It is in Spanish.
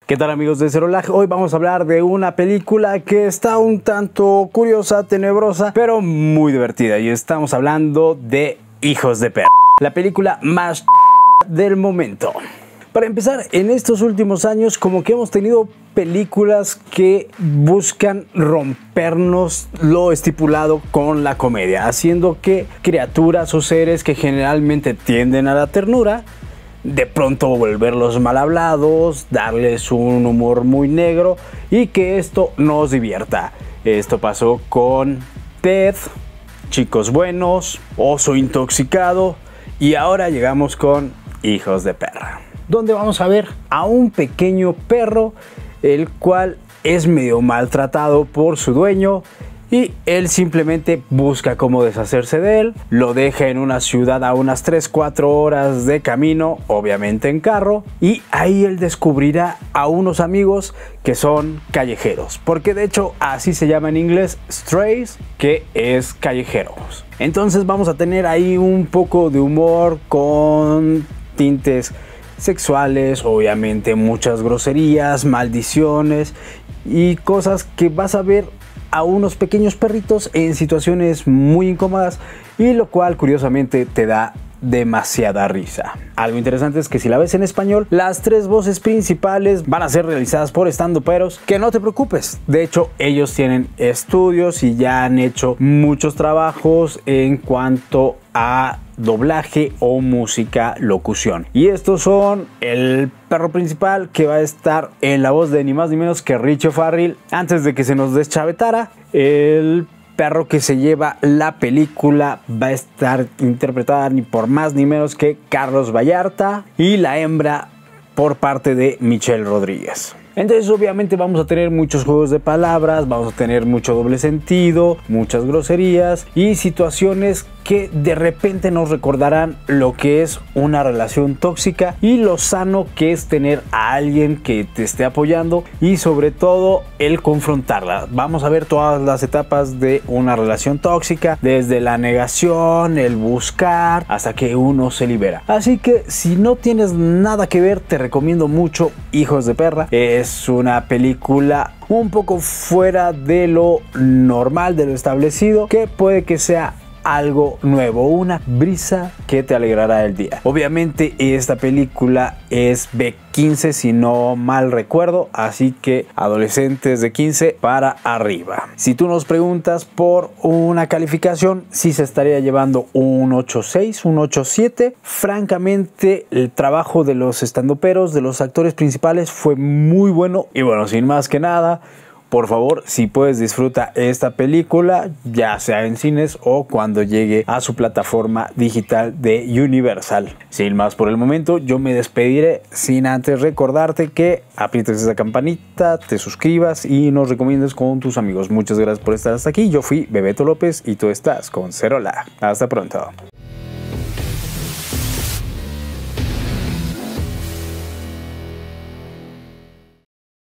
¿Qué tal, amigos de Cero Lag? Hoy vamos a hablar de una película que está un tanto curiosa, tenebrosa, pero muy divertida. Y estamos hablando de Hijos de Perra, la película más del momento. Para empezar, en estos últimos años como que hemos tenido películas que buscan rompernos lo estipulado con la comedia, haciendo que criaturas o seres que generalmente tienden a la ternura, de pronto volverlos mal hablados, darles un humor muy negro y que esto nos divierta. Esto pasó con Ted, Chicos Buenos, Oso Intoxicado y ahora llegamos con Hijos de Perra, donde vamos a ver a un pequeño perro el cual es medio maltratado por su dueño y él simplemente busca cómo deshacerse de él. Lo deja en una ciudad a unas 3-4 horas de camino, obviamente en carro, y ahí él descubrirá a unos amigos que son callejeros, porque de hecho así se llama en inglés, strays, que es callejeros. Entonces vamos a tener ahí un poco de humor con tintes sexuales, obviamente muchas groserías, maldiciones y cosas que vas a ver a unos pequeños perritos en situaciones muy incómodas, y lo cual curiosamente te da demasiada risa. Algo interesante es que si la ves en español, las 3 voces principales van a ser realizadas por estandoperos, que no te preocupes, de hecho ellos tienen estudios y ya han hecho muchos trabajos en cuanto a doblaje o música locución. Y estos son el perro principal, que va a estar en la voz de ni más ni menos que Richie O'Farrell antes de que se nos deschavetara. El perro que se lleva la película va a estar interpretada ni por más ni menos que Carlos Vallarta, y la hembra por parte de Michelle Rodríguez. Entonces obviamente vamos a tener muchos juegos de palabras, vamos a tener mucho doble sentido, muchas groserías y situaciones que de repente nos recordarán lo que es una relación tóxica y lo sano que es tener a alguien que te esté apoyando y sobre todo el confrontarla. Vamos a ver todas las etapas de una relación tóxica, desde la negación, el buscar, hasta que uno se libera. Así que si no tienes nada que ver, te recomiendo mucho Hijos de Perra. Es una película un poco fuera de lo normal, de lo establecido, que puede que sea algo nuevo, una brisa que te alegrará el día. Obviamente esta película es B15 si no mal recuerdo, así que adolescentes de 15 para arriba. Si tú nos preguntas por una calificación, sí se estaría llevando un 8.6, un 8.7. Francamente el trabajo de los estandoperos, de los actores principales, fue muy bueno. Y bueno, sin más que nada, por favor, si puedes, disfruta esta película, ya sea en cines o cuando llegue a su plataforma digital de Universal. Sin más por el momento, yo me despediré sin antes recordarte que aprietes esa campanita, te suscribas y nos recomiendes con tus amigos. Muchas gracias por estar hasta aquí. Yo fui Bebeto López y tú estás con Cero Lag. Hasta pronto.